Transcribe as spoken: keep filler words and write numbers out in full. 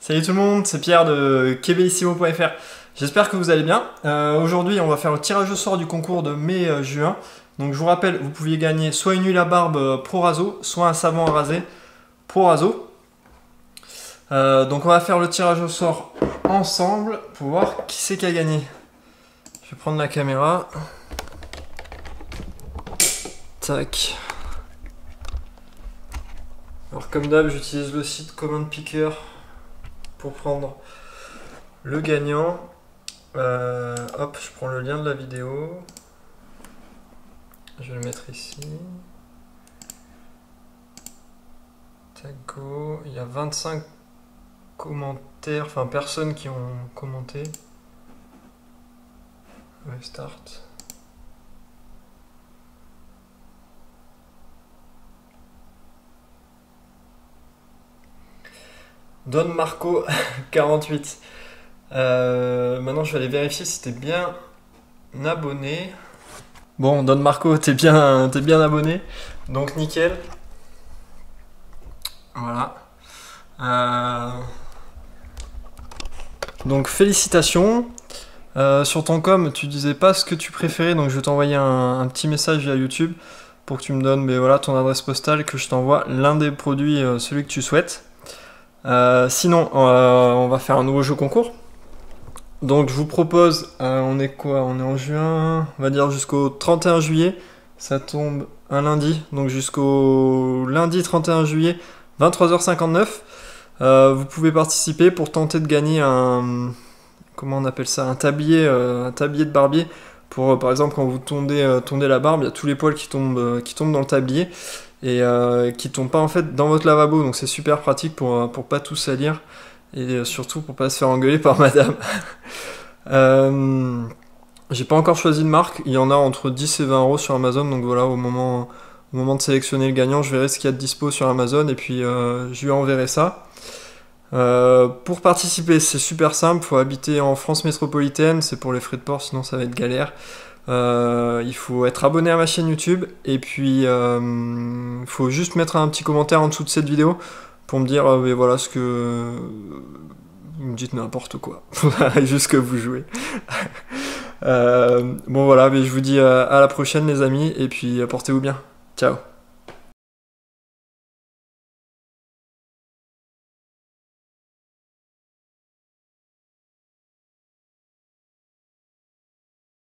Salut tout le monde, c'est Pierre de Kebellissimo point F R. J'espère que vous allez bien. Euh, Aujourd'hui, on va faire le tirage au sort du concours de mai-juin. Donc je vous rappelle, vous pouviez gagner soit une huile à barbe Pro Raso, soit un savon à raser Pro Raso. Euh, donc on va faire le tirage au sort ensemble pour voir qui c'est qui a gagné. Je vais prendre la caméra. Tac. Alors comme d'hab, j'utilise le site Command Picker pour prendre le gagnant. Euh, hop, je prends le lien de la vidéo. Je vais le mettre ici. Tac, go. Il y a vingt-cinq commentaires, enfin personnes qui ont commenté. Ouais, start. Don Marco quarante-huit. Euh, maintenant je vais aller vérifier si t'es bien abonné. Bon, Don Marco, t'es bien, t'es bien abonné. Donc nickel. Voilà. Euh, donc félicitations. Euh, sur ton com, tu disais pas ce que tu préférais, donc je vais t'envoyer un, un petit message via YouTube pour que tu me donnes ben, voilà, ton adresse postale, que je t'envoie l'un des produits, euh, celui que tu souhaites. Euh, sinon, euh, on va faire un nouveau jeu concours. Donc je vous propose, euh, on est quoi? On est en juin, on va dire jusqu'au trente et un juillet. Ça tombe un lundi, donc jusqu'au lundi trente et un juillet, vingt-trois heures cinquante-neuf. Euh, vous pouvez participer pour tenter de gagner un, comment on appelle ça, un tablier, euh, un tablier de barbier. Pour euh, par exemple quand vous tondez, euh, tondez la barbe, il y a tous les poils qui tombent, euh, qui tombent dans le tablier. Et euh, qui ne tombent pas en fait dans votre lavabo, donc c'est super pratique pour, pour pas tout salir et surtout pour pas se faire engueuler par madame. euh, j'ai pas encore choisi de marque, il y en a entre dix et vingt euros sur Amazon, donc voilà, au moment, au moment de sélectionner le gagnant, je verrai ce qu'il y a de dispo sur Amazon et puis euh, je lui enverrai ça. Euh, pour participer, c'est super simple, il faut habiter en France métropolitaine, c'est pour les frais de port, sinon ça va être galère. Euh, il faut être abonné à ma chaîne YouTube et puis il euh, faut juste mettre un petit commentaire en dessous de cette vidéo pour me dire euh, mais voilà ce que vous me dites, n'importe quoi, juste que vous jouez. euh, bon voilà, mais je vous dis euh, à la prochaine les amis et puis portez-vous bien, ciao.